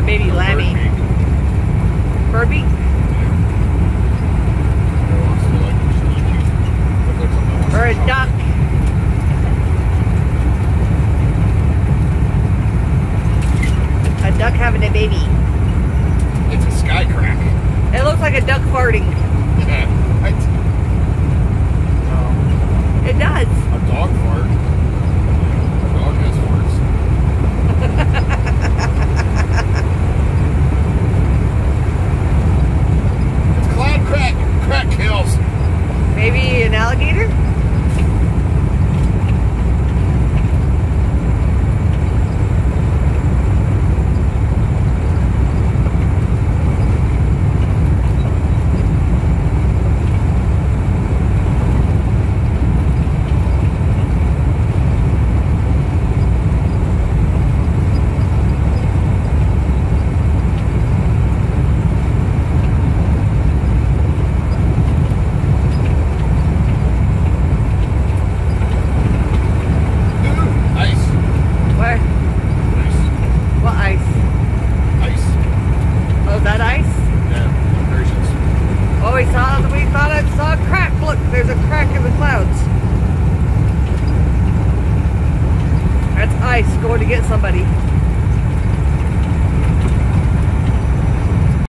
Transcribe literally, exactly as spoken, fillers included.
baby lammy. Bird beak? Or a duck. A duck having a baby. It's a sky crack. It looks like a duck farting. Yeah. No. It does. A dog fart. A dog has farts. It's cloud crack. Crack kills. Maybe an alligator? There's a crack in the clouds. That's ice going to get somebody.